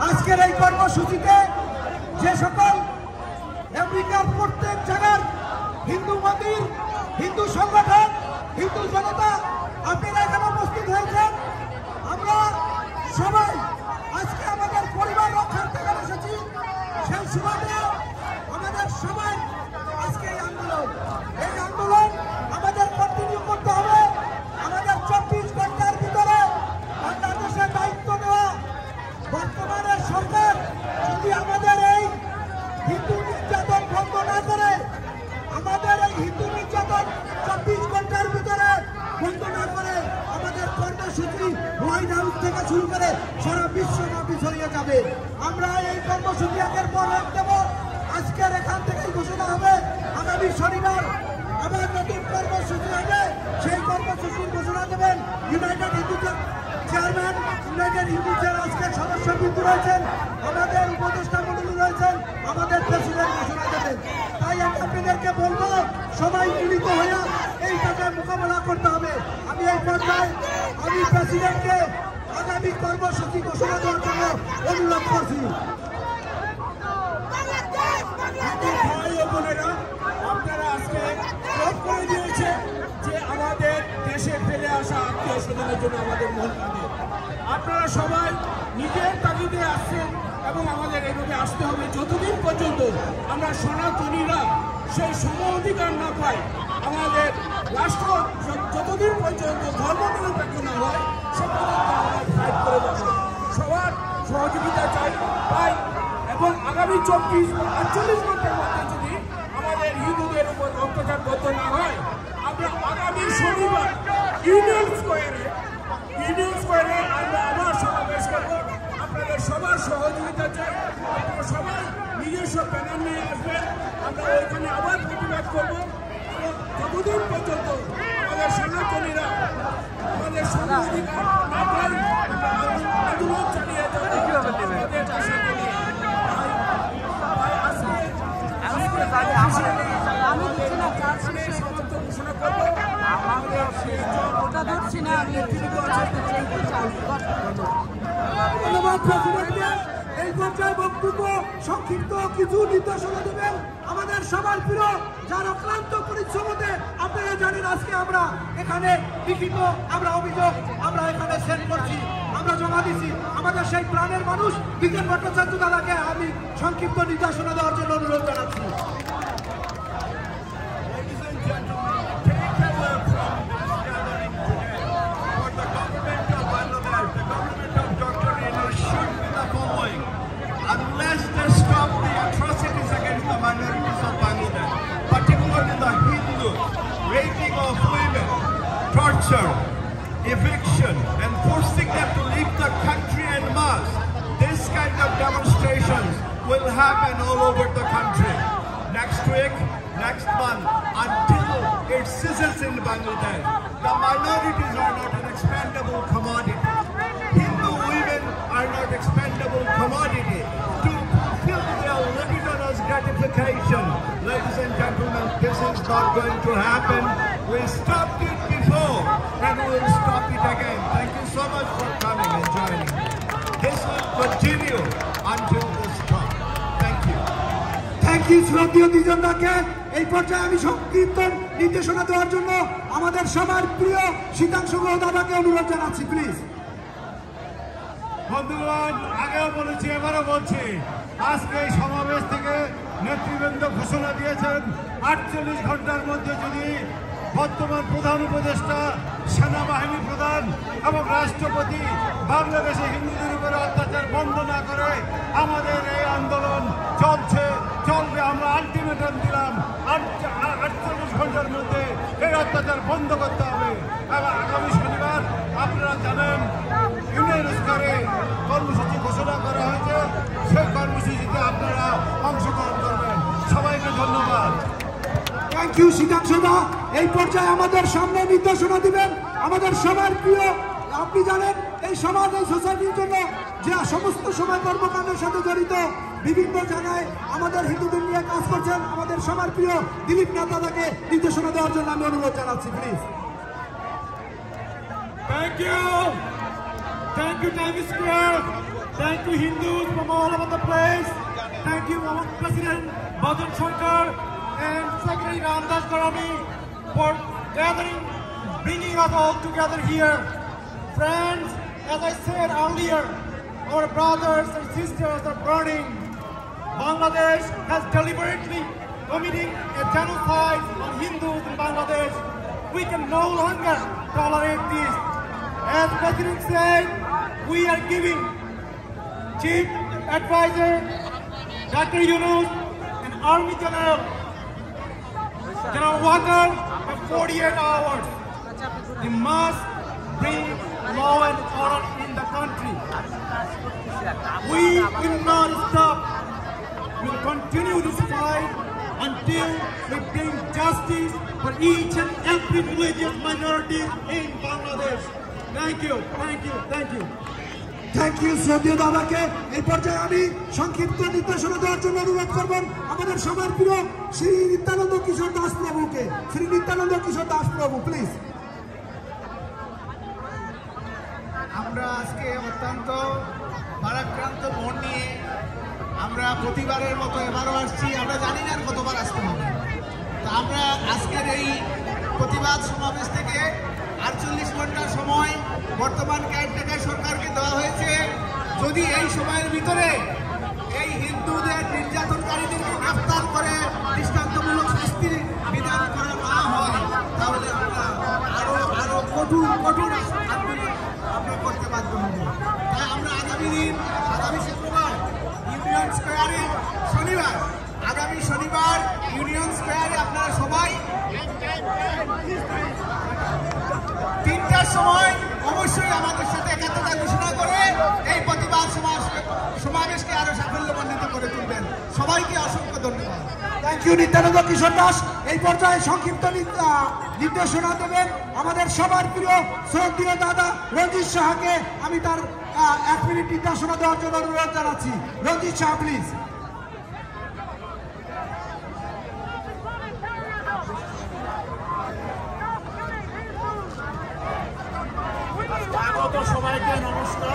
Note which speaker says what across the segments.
Speaker 1: আজকের এই কর্মসূচিতে যে সকল আমেরিকার প্রত্যেক জায়গার হিন্দু মন্দির, হিন্দু সংগঠন, হিন্দু জনতা আপনারা এখানে উপস্থিত হয়েছেন। আমরা সবাই আজকে আমাদের পরিবার রক্ষার্থে এখানে এসেছি। সেই সুবাদে আমাদের সবাই আজকে এই আন্দোলন আমাদের কন্টিনিউ করতে হবে। আমাদের 24 ঘন্টার ভিতরে বাংলাদেশের দায়িত্ব নেওয়া বর্তমানের সরকার যদি আমাদের এই হিন্দু নির্যাতন বন্ধ না করে, আমাদের এই হিন্দু নির্যাতন 24 ঘন্টার ভিতরে বন্ধ না করে, আমাদের কর্মসূচি হোয়াইট হাউস থেকে শুরু করে সারা বিশ্বব্যাপী ছড়িয়ে যাবে। আমরা এই কর্মসূচি একের পর এক দেব। আজকের এখান থেকেই ঘোষণা হবে আগামী শনিবার আবার নতুন কর্মসূচি হবে। সেই কর্মসূচির ঘোষণা দেবেন United Hindu chairman, United Hindu chair আজকের সদস্যবৃন্দ রয়েছেন, আমাদের উপদেষ্টা মন্ডলী রয়েছেন, আমাদের প্রেসিডেন্ট ঘোষণা দেবেন। তাই আমি আপনাদেরকে বলবো সবাই মিলিত হয়ে এই টাকায় মোকাবেলা করতে হবে। আমি এই পর্যায়ে আমি প্রেসিডেন্টকে আগামী কর্মসূচি ঘোষণা দেওয়ার জন্য অনুরোধ করছি।
Speaker 2: আপনারা আজকে প্রয়োগ করে দিয়েছে যে আমাদের দেশে ফেলে আসা আত্মীয় স্বজনের জন্য আমাদের মন কাঁদে। আপনারা সবাই নিজের তাগিদে আসছেন এবং আমাদের এভাবে আসতে হবে যতদিন পর্যন্ত আমরা সনাতনীরা সেই সম অধিকার না পাই, আমাদের রাষ্ট্র যতদিন পর্যন্ত ধর্মনিরপেক্ষ না হয় সে পর্যন্ত আমরা ফাইট করে যাবো। সবার সহযোগিতা পাই এবং আগামী 24-48 ঘন্টার মধ্যে যদি আমাদের হিন্দুদের উপর অত্যাচার বন্ধ না হয়, আমরা আগামী শনিবার ইউনিয়ন স্কোয়ারে আমরা আবার সমাবেশ করবো। আপনাদের সবার সহযোগিতা চাই। আপনারা সবাই নিজস্ব ব্যানার নিয়ে আসবেন। আমরা ওইখানে আবার প্রতিবাদ করবো এবং যতদিন পর্যন্ত আমাদের সনাতনীরা আমাদের সম অধিকার না পাই আন্দোলন চালিয়ে যাবো।
Speaker 1: এই পর্যায়ে বক্তব্য সংক্ষিপ্ত কিছু নির্দেশনা দেবেন আমাদের সবার প্রিয় যার অক্লান্ত পরিশ্রমতে। আপনারা জানেন আজকে আমরা এখানে লিখিত অভিযোগ আমরা এখানে সেন্ড করছি, আমরা জমা দিচ্ছি। আমাদের সেই প্রাণের মানুষ বিজন ভট্টাচার্য দাদাকে আমি সংক্ষিপ্ত নির্দেশনা দেওয়ার জন্য অনুরোধ জানাচ্ছি।
Speaker 3: Unless they stop the atrocities against the minorities of Bangladesh, particularly the Hindus, raping of women, torture, eviction, and forcing them to leave the country en masse, this kind of demonstrations will happen all over the country. Next week, next month, until it ceases in Bangladesh, the minorities are not an expendable commodity. Hindu women are not expendable commodity. To fulfill their legitimate gratification, ladies and gentlemen, this is not going to happen. We stopped it before and we will stop it again. Thank you so much for coming and joining. This will continue until this stop. Thank you.
Speaker 1: Thank you শ্রদ্ধেয় দ্বিজনদাকে। এই পর্যায়ে আমি সংক্ষিপ্ত নির্দেশনা দেওয়ার জন্য আমাদের সবার প্রিয় শীতাংশু দাদাকে অনুরোধ জানাচ্ছি, প্লিজ।
Speaker 4: বন্ধুগণ, আগেও বলেছি এবারও বলছি, আজকে এই সমাবেশ থেকে নেতৃবৃন্দ ঘোষণা দিয়েছেন 48 ঘন্টার মধ্যে যদি বর্তমান প্রধান উপদেষ্টা, সেনাবাহিনী প্রধান এবং রাষ্ট্রপতি বাংলাদেশে হিন্দুদের উপরে অত্যাচার বন্ধ না করে আমাদের এই আন্দোলন চলবে। আমরা আলটিমেটাম দিলাম 48 ঘন্টার মধ্যে এই অত্যাচার বন্ধ করতে হবে। এবং আগামী শনিবার আপনারা জানেন ইউনিয়ন স্কোয়ারে কর্মসূচি ঘোষণা করা হয়েছে। সেই কর্মসূচিতে আপনারা অংশগ্রহণ করবেন। সবাইকে ধন্যবাদ।
Speaker 1: Thank you Shitanshu da. এই পর্যায়ে আমাদের সামনে নির্দেশনা দিবেন আমাদের সবার প্রিয়, আপনি জানেন এই সমাজ এই সোসাইটির জন্য যে সমস্ত সময় কর্মকাণ্ডের সাথে জড়িত বিভিন্ন জায়গায় আমাদের হিন্দুদের নিয়ে কাজ করছেন আমাদের সবার প্রিয় দিলীপ নেতাদাকে নির্দেশনা দেওয়ার জন্য আমি অনুরোধ জানাচ্ছি, please.
Speaker 4: Thank you Times Square, thank you to Hindus from all over the place. Thank you, President Bhajan Sarkar and Secretary Ramdas Garami for gathering, bringing us all together here. Friends, as I said earlier, our brothers and sisters are burning. Bangladesh has deliberately committing a genocide on Hindus in Bangladesh. We can no longer tolerate this. As President said, we are giving Chief Advisor Dr. Yunus and Army General Walker have 48 hours. They must bring law and order in the country. We will not stop. We will continue this fight until we bring justice for each and every religious minority in Bangladesh. Thank you, thank you, thank you.
Speaker 1: Thank you শ্রদ্ধেয় দাদাকে। এই পর্যায়ে আমি সংক্ষিপ্ত নির্দেশনা দেওয়ার জন্য অনুরোধ করবেন আমাদের সবার প্রিয় শ্রী নিত্যানন্দ কিশোর দাস প্রভুকে। শ্রী নিত্যানন্দ কিশোর দাস প্রভু, প্লিজ।
Speaker 5: আমরা আজকে অত্যন্ত ভারাক্রান্ত মন নিয়ে আমরা প্রতিবারের মতো এবারও আসছি। আমরা জানি না কতবার আসতে হবে। তো আমরা আজকের এই প্রতিবাদ সমাবেশ থেকে 48 ঘন্টার সময় বর্তমান কেয়ারটেকার সরকারকে দেওয়া হয়েছে। যদি এই সময়ের ভিতরে এই হিন্দুদের নির্যাতনকারীদেরকে গ্রেফতার করে দৃষ্টান্তমূলক শাস্তির বিধান করা না হয়, তাহলে আমরা আরো কঠোর আন্দোলন আমরা করতে বাধ্য হব। তাই আমরা আগামী শুক্রবার ইউনিয়ন স্কোয়ারে আগামী শনিবার ইউনিয়ন স্কোয়ারে আপনারা সবাই 3টার সময় অবশ্যই আমাদের সাথে একাত্মতা ঘোষণা করে এই প্রতিবাদ সমাবেশকে আরো সাফল্যমণ্ডিত করে তুলবেন। সবাইকে অসংখ্য ধন্যবাদ।
Speaker 1: Thank you Nityananda Kishore Das. এই পর্যায়ে সংক্ষিপ্ত নির্দেশনা দেবেন আমাদের সবার প্রিয় শ্রদ্ধেয় দাদা রঞ্জিত সাহাকে। আমি তার 1 মিনিট নির্দেশনা দেওয়ার জন্য অনুরোধ জানাচ্ছি। রঞ্জিত সাহা, প্লিজ।
Speaker 2: আগত সবাইকে নমস্কার।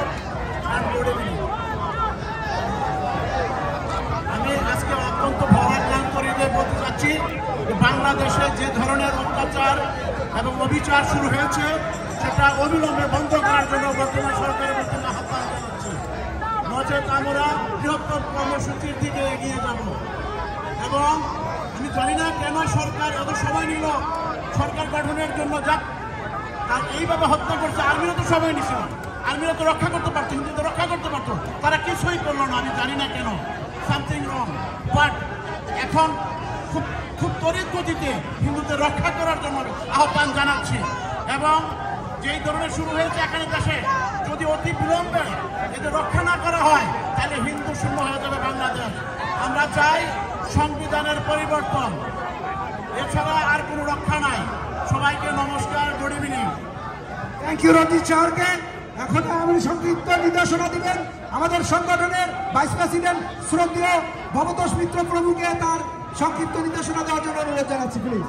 Speaker 2: আমি আজকে অত্যন্ত ভারাক্রান্ত হৃদয়ে বলতে চাচ্ছি যে বাংলাদেশে যে ধরনের অত্যাচার এবং অবিচার শুরু হয়েছে সেটা অবিলম্বে বন্ধ করার জন্য বর্তমান সরকারের প্রতি আহ্বান জানাচ্ছি। নচেত আমরা বৃহত্তর কর্মসূচির দিকে এগিয়ে যাব। এবং আমি জানি না কেন সরকার এত সময় নিল সরকার গঠনের জন্য। আর এইভাবে হত্যা করছে। আর্মিরা তো সময় নিছিল, আর্মিরা তো রক্ষা করতে পারতো, হিন্দুদের রক্ষা করতে পারতো, তারা কিছুই করলো না। আমি জানি না কেন, সামথিং রং। বাট এখন খুব তড়িৎ গতিতে হিন্দুদের রক্ষা করার জন্য আহ্বান জানাচ্ছি। এবং যেই ধরনের শুরু হয়েছে এখানে দেশে, যদি অতি বিলম্বে এদের রক্ষা না করা হয় তাহলে হিন্দু শূন্য হয়ে যাবে বাংলাদেশ। আমরা চাই সংবিধানের পরিবর্তন, এছাড়া আর কোনো রক্ষা নাই। সবাইকে নমস্কার, good evening.
Speaker 1: Thank you Ranjit সাহাকে। এখন আমি সংক্ষিপ্ত নির্দেশনা দিবেন আমাদের সংগঠনের ভাইস প্রেসিডেন্ট শ্রদ্ধেয় ভবতোষ মিত্র প্রভুকে। তার সংক্ষিপ্ত নির্দেশনা দেওয়ার জন্য অনুরোধ জানাচ্ছি, please.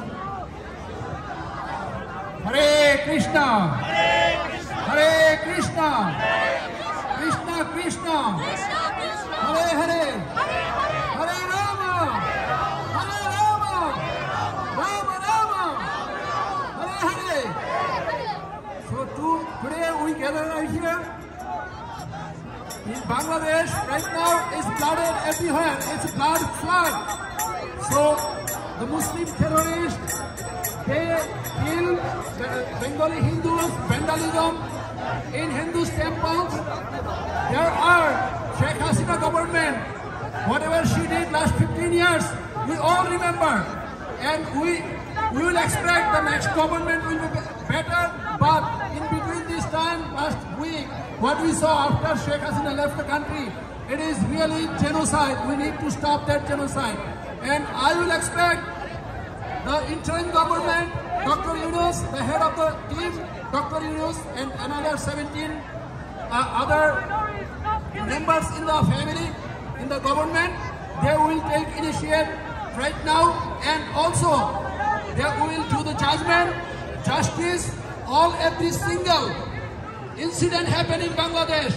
Speaker 6: Hare Krishna Hare Krishna Krishna Krishna Hare Hare Hare Ram Hare Ram Ram Ram Hare Hare. So today we gather right here in Bangladesh. Right now it's flooded everywhere. It's blood flood. So the Muslim terrorists, they kill Bengali Hindus, vandalism in Hindus temples. There are Sheikh Hasina government, whatever she did last 15 years, we all remember. And we will expect the next government will be better. But in between this time, last week, what we saw after Sheikh Hasina left the country, it is really genocide. We need to stop that genocide. And I will expect the interim government, Dr. Yunus, the head of the team, Dr. Yunus, and another 17 other members in the family, in the government, they will take initiative right now, and also they will do the judgment, justice, every single incident happened in Bangladesh.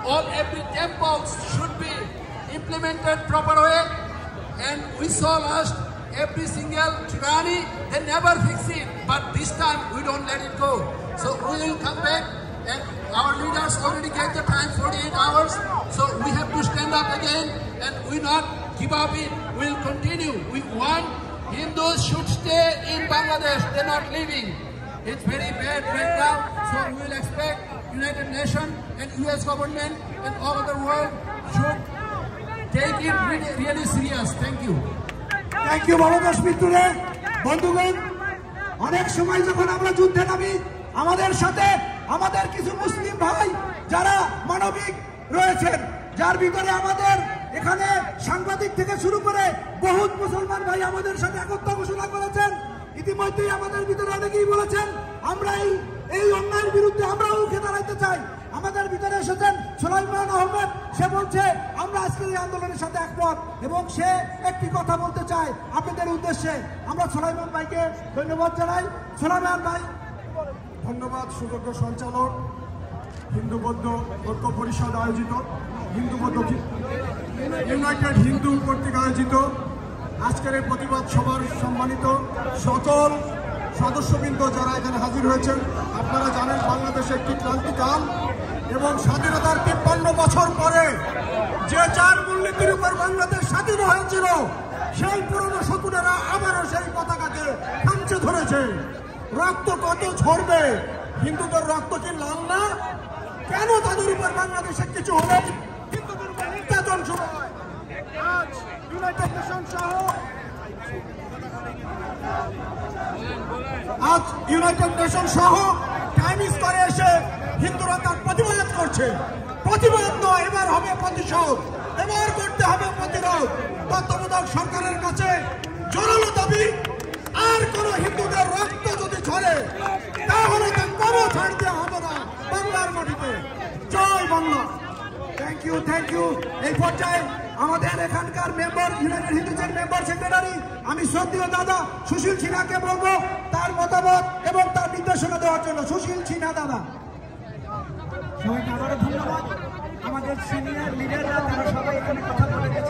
Speaker 6: every temples should be implemented proper way. And we saw last every single tyranny, they never fix it. But this time we don't let it go. So we will come back, and our leaders already gave the time 48 hours. So we have to stand up again, and we not give up it. We'll continue. We want Hindus should stay in Bangladesh. They're not leaving. It's very bad right now. So we will expect United Nations and US government and all over the world should take it really serious. Thank you.
Speaker 1: Thank you Bangladesh মিত্ররে। বন্ধুগণ, অনেক সময় যখন আমরা যুদ্ধে নামি, আমাদের সাথে আমাদের কিছু মুসলিম ভাই যারা মানবিক রয়েছেন, যার ভিতরে আমাদের এখানে সাংবাদিক থেকে শুরু করে বহুত মুসলমান ভাই আমাদের সাথে একত্র ঘোষণা করেছেন। ইতিমধ্যেই আমাদের ভিতরে অনেকেই বলেছেন আমরা এই অন্যায়ের বিরুদ্ধে আমরাও রুখে দাঁড়াইতে চাই। আমাদের ভিতরে এসেছেন সুলাইমান আহমেদ, সে বলছে আমরা আজকের এই আন্দোলনের সাথে একমত, এবং সে একটি কথা বলতে চায় আপনাদের উদ্দেশ্যে। আমরা সুলাইমান ভাইকে ধন্যবাদ জানাই। সুলাইমান ভাই।
Speaker 2: ধন্যবাদ সুযোগ্য সঞ্চালক, হিন্দু বৌদ্ধ ঐক্য পরিষদ আয়োজিত হিন্দু বৌদ্ধ ইউনাইটেড হিন্দু কর্তৃক আয়োজিত আজকের এই প্রতিবাদ সভার সম্মানিত সকল সদস্যবৃন্দ যারা এখানে হাজির হয়েছেন। আপনারা জানেন বাংলাদেশে একটি ক্রান্তিকাল এবং স্বাধীনতার 53 বছর পরে যে 4 মূলনীতির উপর বাংলাদেশ স্বাধীন হয়েছিল, সেই পুরনো শকুনেরা আবারও সেই পতাকাকে খামচে ধরেছে। রক্ত কত ঝরবে? হিন্দুদের রক্ত কি লাল না? কেন তাদের উপর বাংলাদেশে কিছু হলে হিন্দুদের উপর নির্যাতন শুরু হয়? আজ ইউনাইটেড নেশন সহ টাইমিস করে এসে হিন্দুরা তার প্রতিবাদ করছে। প্রতিবাদ নয়, এবার হবে প্রতিশোধ, এবার করতে হবে প্রতিরোধ। তত্ত্বাবধায়ক সরকারের কাছে জোরালো দাবি, আর কোন হিন্দুদের রক্ত যদি ঝরে তাহলে তা কোনো ছাড় দেওয়া হবে না বাংলার মাটিতে। জয় Bangla.
Speaker 1: Thank you, thank you. এই পর্যায়ে আমাদের এখানকার মেম্বার, ইউনাইটেড হিন্দুদের মেম্বার সেক্রেটারি, আমি শ্রদ্ধেয় দাদা সুশীল সিনহাকে বলবো তার মতামত এবং তার নির্দেশনা দেওয়ার জন্য। সুশীল সিনহা দাদা।
Speaker 7: সবাইকে আবারও ধন্যবাদ। আমাদের সিনিয়র লিডাররা তারা সবাই এখানে কথা বলে গেছে,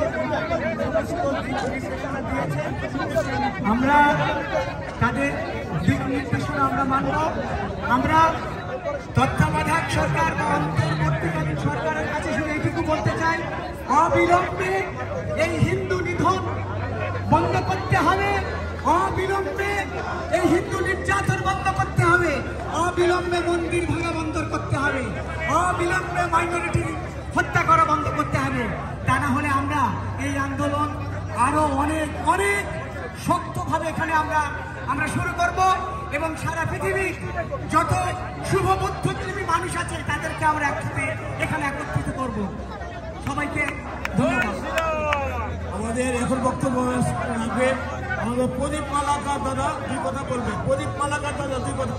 Speaker 7: আমরা তাদের দিক নির্দেশনা আমরা মানব। আমরা তত্ত্বাবধায়ক সরকার বা অন্তর্বর্তীকালীন সরকারের কাছে শুধু এইটুকু বলতে চাই, অবিলম্বে এই হিন্দু নিধন বন্ধ করতে হবে, অবিলম্বে এই হিন্দু নির্যাতন বন্ধ করতে হবে, অবিলম্বে মন্দির ভাঙা বন্ধ করতে হবে, অবিলম্বে মাইনরিটি হত্যা করা বন্ধ করতে হবে। তা না হলে আমরা এই আন্দোলন আরো অনেক অনেক শক্তভাবে এখানে আমরা শুরু করব, এবং সারা পৃথিবীর যত শুভ বুদ্ধিজীবী মানুষ আছে তাদেরকে আমরা একসাথে এখানে একত্রিত করব। সবাইকে ধন্যবাদ।
Speaker 2: আমাদের এখন বক্তব্য রাখবে আমাদের প্রদীপ মালাকার দাদা, 2 কথা বলবে। প্রদীপ মালাকার দাদা 2 কথা।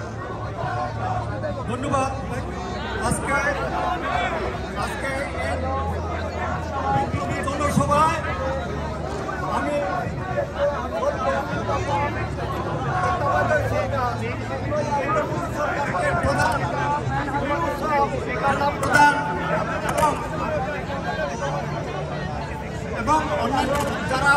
Speaker 2: ধন্যবাদ। আজকে জনসভায় আমি প্রধান এবং অন্যান্য যারা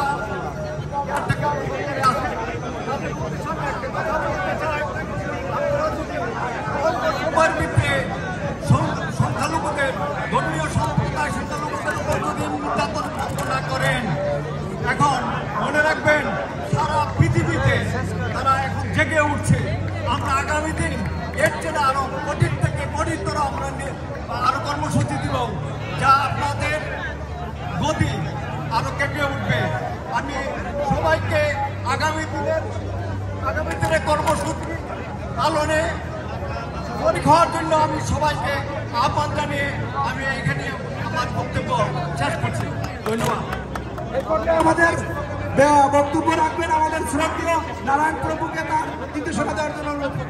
Speaker 2: সংখ্যালঘুদের ধর্মীয় সম্প্রদায় সংখ্যালঘুদের উপর যদি নির্যাতন না করেন, এখন মনে রাখবেন সারা পৃথিবীতে তারা এখন জেগে উঠছে। আমরা আগামী দিন এর জন্য আরো কঠিন থেকে কঠিনতর আমরা আরো কর্মসূচি দিব, যা আপনাদের গতি আরো কেঁপে উঠবে। আমি সবাইকে আগামী দিনের কর্মসূচি পালনে শরীক হওয়ার জন্য আমি সবাইকে আহ্বান জানিয়ে আমি এখানে আমার বক্তব্য শেষ করছি। ধন্যবাদ।
Speaker 1: আমাদের বক্তব্য রাখবেন আমাদের শ্রদ্ধেয় নারায়ণ প্রভুকে তার নির্দেশনা দেওয়ার জন্য অনুরোধ করব।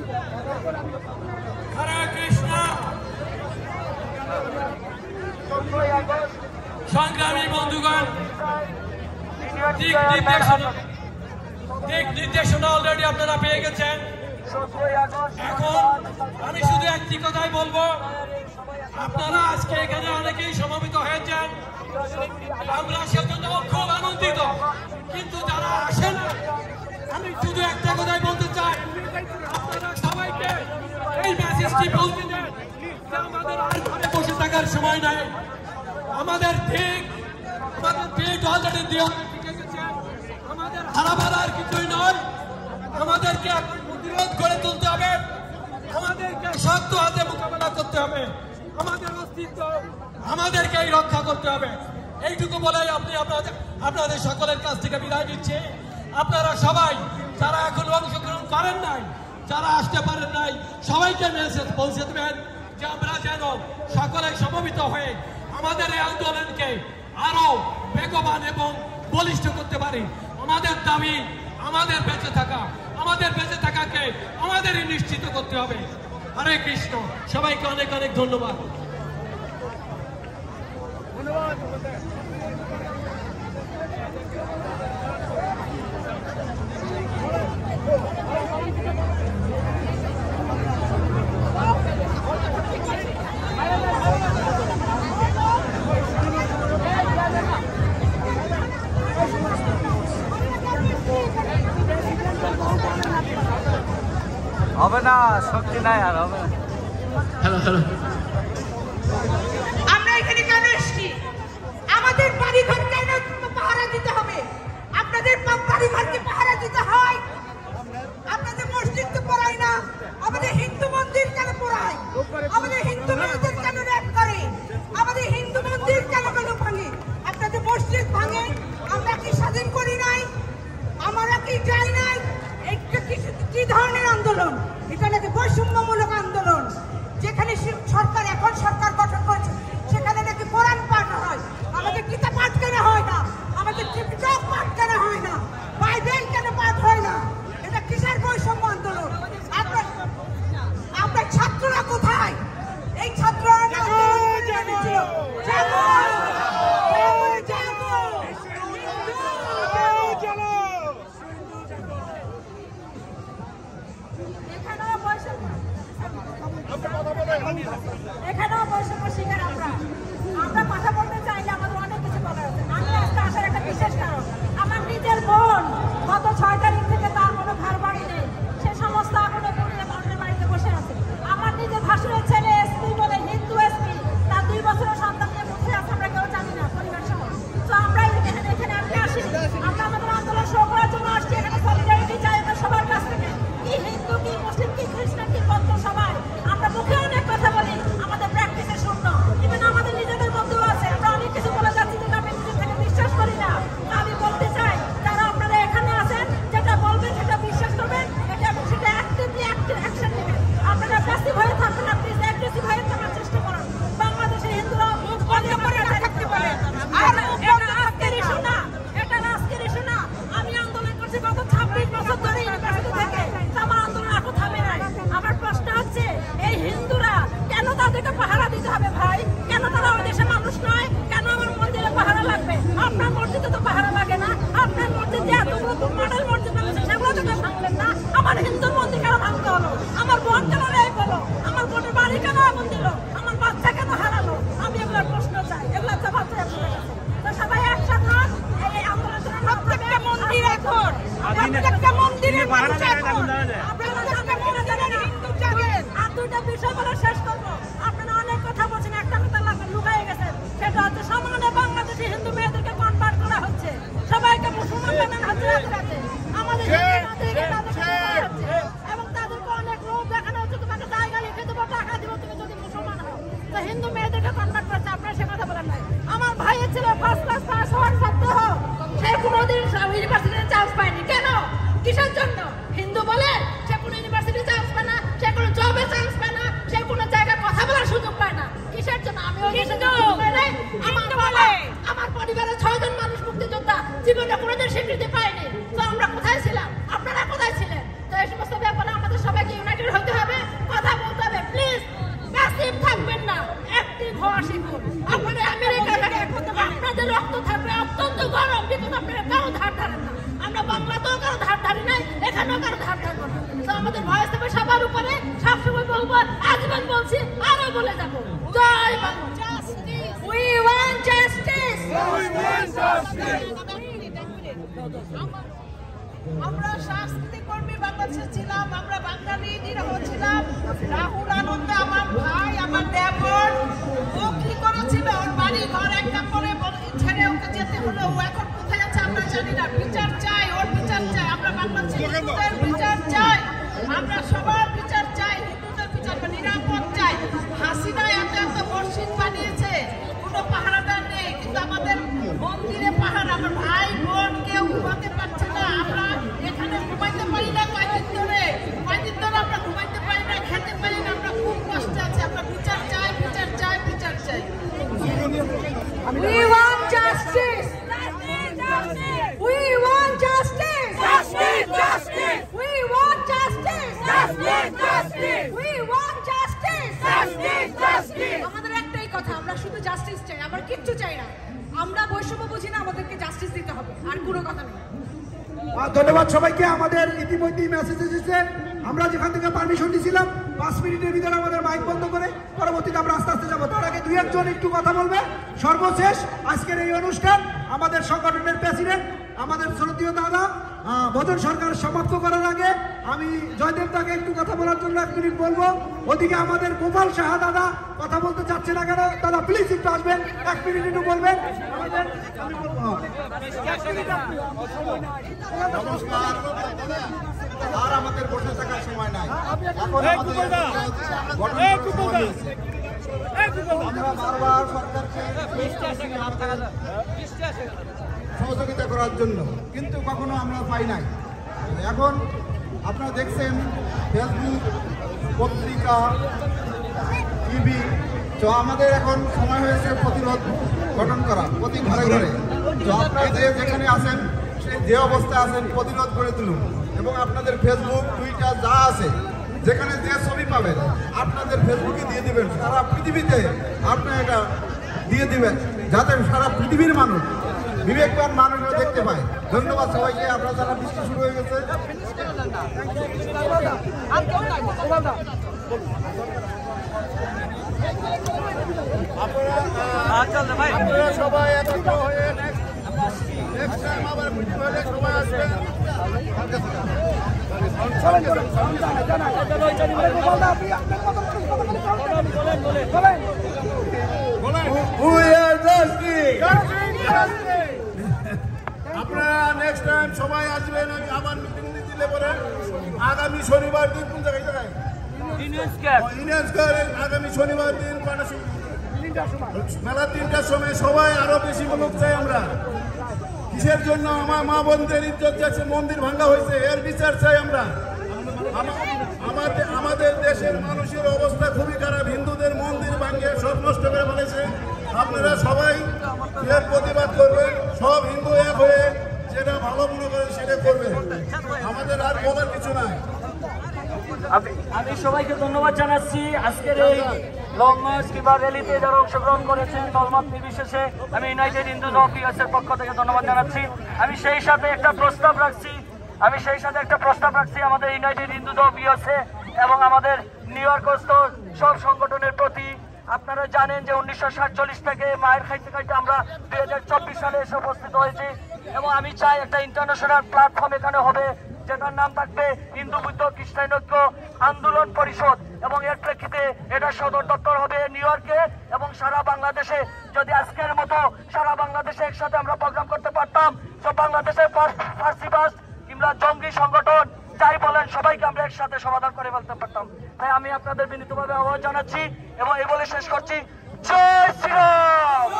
Speaker 8: হরে কৃষ্ণ। সংগ্রামী বন্ধুগণ, দিক নির্দেশনা অলরেডি আপনারা পেয়ে গেছেন। এখন আমি শুধু একটি কথাই বলবো, আপনারা আজকে এখানে অনেকেই সমবেত হয়েছেন, আমরা সেজন্য খুব আনন্দিত। কিন্তু যারা আসে না, আমি শুধু একটা কথাই বলতে চাই, আপনারা সবাইকে এই মেসেজটি পৌঁছে দেন যে আমাদের আর ঘরে বসে থাকার সময় নাই। আমাদের পেট অলরেডি দেওয়া ঠিক আছে, আমাদের হারাবার আর কিছুই নয়। আমাদেরকে এখন প্রতিরোধ করে তুলতে হবে, আমাদেরকে শক্ত হাতে মোকাবেলা করতে হবে, আমাদের অস্তিত্ব আমাদেরকেই রক্ষা করতে হবে। এইটুকু বলেই আপনাদের সকলের কাছ থেকে বিদায় নিচ্ছি। আপনারা সবাই যারা এখন অংশগ্রহণ করেন নাই, যারা আসতে পারেন নাই, সবাইকে মেসেজ পৌঁছে দেবেন যে আমরা যেন সকলে সমবেত হয়ে আমাদের এই আন্দোলনকে আরো বেগবান এবং বলিষ্ঠ করতে পারি। আমাদের দাবি আমাদের বেঁচে থাকা, আমাদের বেঁচে থাকাকে আমাদেরই নিশ্চিত করতে হবে। হরে কৃষ্ণ। সবাইকে অনেক অনেক ধন্যবাদ।
Speaker 9: হবে না, শক্তি নাই আর হবে না।
Speaker 10: আমরা এখানে কেন এসেছি? আমাদের বাড়িঘর কেন পাহারা দিতে হবে? আপনাদের বাড়িঘরকে পাহারা দিতে হয়? আপনাদের মসজিদ তো পড়ায় না, আমাদের হিন্দু মন্দির কেন পড়ায়? আমাদের হিন্দু মেয়েদের কেন র্যাপ করে? আমাদের হিন্দু মন্দির কেন ভাঙে? আপনাদের মসজিদ ভাঙে। আমরা কি স্বাধীন করি নাই? আমরা কি যাই নাই? কি ধরনের আন্দোলন এটা? নাকি বৈষম্যমূলক আন্দোলন? যেখানে সরকার এখন সরকার গঠন করেছে সেখানে নাকি কোরআন পাঠ হয়, আমাদের গীতা পাঠ কেন হয় না? আমাদের ত্রিপিটক পাঠ কেন হয় না? বাইবেল কেন পাঠ হয় না? এটা কিসের বৈষম্য আন্দোলন? আপনার ছাত্ররা কোথায়? এই ছাত্ররা এখানেও বৈষম্য শিকার। আমরা কথা বলতে চাইলে আমাদের অনেক কিছু বলার আছে। আমি আজকে আসার একটা বিশেষ কারণ, আমার নিজের বোন গত 6 তারিখ থেকে তার কোনো ঘর বাড়ি নেই, সে সমস্ত আগুনে পুড়িয়ে মানুষের বাড়িতে বসে আছে। আমার নিজের ভাসুরের ছেলে এসপি বলে, হিন্দু এসপি, তার 2 বছরের সন্তান নিয়ে বসে আছে, আমরা কেউ জানি না পরিবার সহ। তো আমরা এখানে আজকে আসি, আমরা আমাদের আন্দোলন শুরু করার জন্য আসছি। এখানে সলিডারিটি চাই আমরা সবার কাছ থেকে, কি হিন্দু কি মুসলিম কি খ্রিস্টান কি বৌদ্ধ সবাই। আমরা মুখে অনেক কথা বলি, আমাদের প্র্যাকটিসে শূন্য। ইভেন আমাদের নিজেদের মধ্যেও আছে, আমরা অনেক কিছু বলে যাচ্ছি যেটা আমি নিজের থেকে বিশ্বাস করি না। আমি বলতে চাই যারা আপনারা এখানে আছেন, যেটা বলবেন সেটা বিশ্বাস করবেন, সেটা অ্যাক্টিভলি অ্যাকশন নেবেন। আপনারা প্যাসিভ হয়ে থাকবেন না, প্লিজ অ্যাগ্রেসিভ হয়ে থাকার চেষ্টা করুন। বাংলাদেশের হিন্দুরা মুখ বন্ধ করে থাকতে পারে। আর এটা আজকের ইস্যু না, এটা আজকের ইস্যু না। আমি আন্দোলন করছি গত 26 বছর ধরে ইউনিভার্সিটি থেকে, আমার আন্দোলন এখন থামে নাই। আমার প্রশ্ন হচ্ছে, এই হিন্দুরা কেন তাদেরকে পাহারা দিতে হবে ভাই? কেন তারা ওই দেশের মানুষ নয়? কেন আমার মন্দিরে পাহারা লাগবে? আপনার মসজিদে তো পাহারা লাগে না। আপনার মসজিদে এতগুলো মডেল মসজিদ আছে, সেগুলো তো ভাঙলেন না। আমার হিন্দুর মন্দির কেন ভাঙতে হলো? আমার বোন কেন রেপ হলো? আমার বোনের বাড়ি কেন আগুন দিল? আমার বাচ্চা কেন হারালো? আমি এগুলোর প্রশ্ন চাই, এগুলোর জবাব চাই আপনাদের কাছে। তো সবাই একসাথে হন, এই আন্দোলন প্রত্যেকটা মন্দির এখন, প্রত্যেকটা মন্দিরে মানুষ এখন, আর 2টা বিষয় বলে শেষ করবো। আপনারা অনেক কথা বলছেন, একটা কথা লুকাই গেছেন, সেটা হচ্ছে সমানে বাংলাদেশি হিন্দু মেয়েদেরকে কনভার্ট করা হচ্ছে, সবাইকে মুসলমান বানানো হচ্ছে রাতে। আমাদের এবং তাদেরকে অনেক রূপ দেখানো হচ্ছে, তোমাকে জায়গা লিখে দেবো, টাকা দিব তুমি যদি মুসলমান হও। তো হিন্দু মেয়েদেরকে কনভার্ট করছে, আপনারা সে কথা বলেন নাই। আমার ভাইয়ের ছেলে ফার্স্ট ক্লাস পাস হওয়ার সত্ত্বেও সে কোনোদিন ইউনিভার্সিটিতে চান্স পায়নি। কেন? কিসের জন্য? হিন্দু বলে সে কোনো ইউনিভার্সিটি চান্স পায় না, সে কোনো জবে চান্স পায় না, সে কোনো জায়গায় কথা বলার সুযোগ পায় না। কিসের জন্য? আমি আমার পরিবারের 6 জন মানুষ মুক্তিযোদ্ধা জীবনে কোনোদিন স্বীকৃতি পায়নি। তো আমরা কোথায় ছিলাম? আপনারা কোথায় ছিলেন? তো এই সমস্ত ব্যাপারে আমাদের সবাইকে ইউনাইটেড হতে হবে, কথা বলতে হবে। প্লিজ প্যাসিভ থাকবেন না, অ্যাক্টিভ হওয়া শিখুন। আপনারা আমেরিকা থেকে আপনাদের রক্ত থাকবে অত্যন্ত গরম, কিন্তু আপনারা কারো ধার ধারেন না। আমরা বাংলাতেও কারো ধার ধারি নাই, এখানেও কারো ধার ধারবো না। তো আমাদের ভয়েস হবে সবার উপরে, সবসময় বলবো, আজীবন বলছি, আরো বলে যাবো। জয় আমরা সাংস্কৃতিক কর্মী বাংলাদেশে ছিলাম, আমরা বাঙালি নিরহ ছিলাম। রাহুল আনন্দ আমার ভাই, আমার দেবর, ও কি করেছিল, ওর বাড়ি ঘর একটা করে ছেড়ে ওকে যেতে হলো। ও এখন কোথায় আছে আমরা জানি না। বিচার চাই, ওর বিচার চাই। আমরা বাংলাদেশের হিন্দুদের বিচার চাই, আমরা সবার বিচার চাই, হিন্দুদের বিচার নিরাপদ চাই। হাসিনা এত এত মসজিদ বানিয়েছে, কোনো পাহারাদার নেই, কিন্তু আমাদের মন্দিরে পাহারা। আমার ভাই বোন কেউ ঘুমাতে পারছে না, আমরা এখানে ঘুমাইতে পারি না কয়েকদিন ধরে আমরা ঘুমাইতে পারি না, খেতে পারি না, আমরা খুব কষ্টে আছি। আমরা বিচার চাই, বিচার চাই, বিচার চাই। We want justice. We want justice. Justice. We want justice. Justice. We want justice. Justice. আমাদের একটাই কথা, আমরা শুধু জাস্টিস চাই, আমরা কিচ্ছু চাই না। আমরা বৈষম্য বুঝি না, আমাদেরকে জাস্টিস দিতে হবে, আর কোনো কথা নেই।
Speaker 1: ধন্যবাদ সবাইকে। আমাদের ইতিমধ্যেই মেসেজ এসেছে, আমরা যেখান থেকে পারমিশন দিয়েছিলাম 5 মিনিটের ভিতরে আমাদের মাইক বন্ধ করে পরবর্তীতে আমরা আস্তে আস্তে যাবো। তার আগে 2-1 একটু কথা বলবে। সর্বশেষ আজকের এই অনুষ্ঠান আমাদের সংগঠনের প্রেসিডেন্ট আমাদের শ্রদ্ধেয় দাদা ভজন সরকার সমাপ্ত করার আগে আমি জয়দেব দাকে একটু কথা বলার জন্য 1 মিনিট বলবো। ওদিকে আমাদের গোপাল সাহা দাদা কথা বলতে চাচ্ছে না কেন? দাদা প্লিজ একটু আসবেন, 1 মিনিট একটু বলবেন।
Speaker 5: নমস্কার। আর আমাদের বসে থাকার সময় নাই, এখন আমরা বারবার সরকারকে সহযোগিতা করার জন্য, কিন্তু কখনো আমরা পাই নাই। এখন আপনারা দেখছেন ফেসবুক, পত্রিকা, টিভি, তো আমাদের এখন সময় হয়েছে প্রতিরোধ গঠন করা প্রতি ঘরে ঘরে। তো আপনারা যেখানে আছেন, যে অবস্থায় আছেন, প্রতিরোধ করে তুলুন। এবং আপনাদের ফেসবুক, টুইটার যা আছে, যেখানে যে ছবি পাবেন আপনাদের ফেসবুকে দিয়ে দিবেন, সারা পৃথিবীতে আপনারা এটা দিয়ে দিবেন, যাতে সারা পৃথিবীর মানুষ, বিবেকবান মানুষরা দেখতে পায়। ধন্যবাদ সবাইকে। আপনারা যারা বৃষ্টি শুরু হয়ে গেছে,
Speaker 3: আপনারা সবাই একত্র হয়ে নেক্সট টাইম আবার মিটিং হলে সবাই আসবেন। আপনারা নেক্সট টাইম সবাই আসবেন। আমি আবার মিটিং দিলে পরে আগামী শনিবার দিন কোন জায়গায় আগামী শনিবার দিন মেলা 3টার সময় সবাই আরো বেশি লোক চাই আমরা। কিসের জন্য? আমার মা বোনদের ইজ্জত যাচ্ছে, মন্দির ভাঙ্গা হয়েছে, এর বিচার চাই আমরা। আমাদের দেশের মানুষের অবস্থা খুবই খারাপ, হিন্দুদের মন্দির ভাঙ্গে সব নষ্ট করে ফেলেছে। আপনারা সবাই এর প্রতিবাদ করবেন, সব হিন্দু এক হয়ে যেটা ভালো মনে করেন সেটা করবেন। আমাদের আর বলার কিছু নাই।
Speaker 11: আমি সবাইকে ধন্যবাদ জানাচ্ছি। আজকের এই লং মার্চ কিংবা র্যালিতে যারা অংশগ্রহণ করেছেন দলমত নির্বিশেষে আমি ইউনাইটেড হিন্দু পিএসের পক্ষ থেকে ধন্যবাদ জানাচ্ছি। আমি সেই সাথে একটা প্রস্তাব রাখছি আমাদের ইউনাইটেড হিন্দু পিএসে এবং আমাদের নিউ ইয়র্কস্থ সব সংগঠনের প্রতি। আপনারা জানেন যে 1947 থেকে মায়ের খাইতে খাইতে আমরা 2024 সালে এসে উপস্থিত হয়েছি এবং আমি চাই একটা ইন্টারন্যাশনাল প্ল্যাটফর্ম এখানে হবে, যেটার নাম থাকবে হিন্দু বুদ্ধ খ্রিস্টান ঐক্য আন্দোলন পরিষদ এবং এর প্রেক্ষিতে এটা সদর দপ্তর হবে নিউ ইয়র্কে এবং সারা বাংলাদেশে। যদি আজকের মতো সারা বাংলাদেশে একসাথে আমরা প্রোগ্রাম করতে পারতাম, সব বাংলাদেশের ফার্সিবাস কিংবা জঙ্গি সংগঠন যাই বলেন সবাইকে আমরা একসাথে সমাধান করে ফেলতে পারতাম। তাই আমি আপনাদের বিনীতভাবে আহ্বান জানাচ্ছি এবং এই বলে শেষ করছি, জয় শ্রীরাম।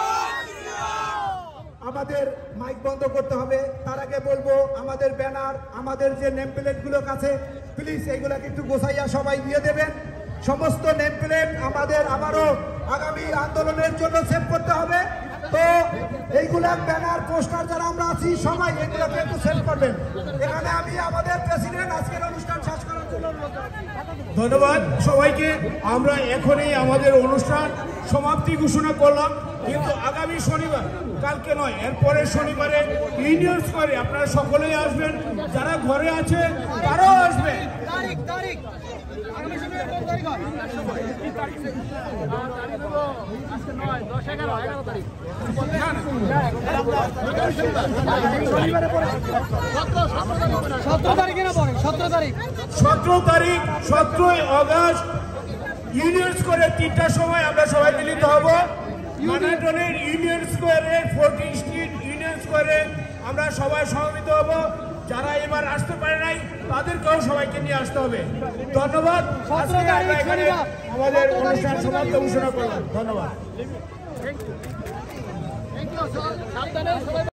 Speaker 1: আমাদের মাইক বন্ধ করতে হবে। তার আগে বলবো আমাদের ব্যানার, আমাদের যে নেম প্লেট গুলো আছে, প্লিজ এইগুলাকে একটু গোছাইয়া সবাই দিয়ে দেবেন। সমস্ত নেম প্লেট আমাদের আবারও আগামী আন্দোলনের জন্য সেভ করতে হবে। তো এইগুলা ব্যানার পোস্টার যারা আমরা আছি সবাই এগুলোকে একটু সেভ করবেন। এখানে আমি আমাদের প্রেসিডেন্ট আজকের অনুষ্ঠান শেষ করার জন্য
Speaker 2: ধন্যবাদ সবাইকে। আমরা এখনই আমাদের অনুষ্ঠান সমাপ্তি ঘোষণা করলাম, কিন্তু আগামী শনিবার, কালকে নয় এর পরের শনিবারে ইউনিয়ন স্কোয়ারে আপনারা সকলেই আসবেন, যারা ঘরে আছে তারাও আসবেন। আগস্ট ইউনিয়ন স্কোয়ারে 3টার সময় আমরা সবাই মিলিত হব। মনাটনের ইউনিয়ন স্কোয়ারে 14 স্ট্রিট ইউনিয়ন স্কোয়ারে আমরা সবাই সমবেত হব। যারা এবার আসতে পারে নাই তাদেরকেও সবাইকে নিয়ে আসতে হবে। ধন্যবাদ। আজকে আমরা এখানে আমাদের অনুষ্ঠান সমাপ্ত ঘোষণা করলাম। ধন্যবাদ।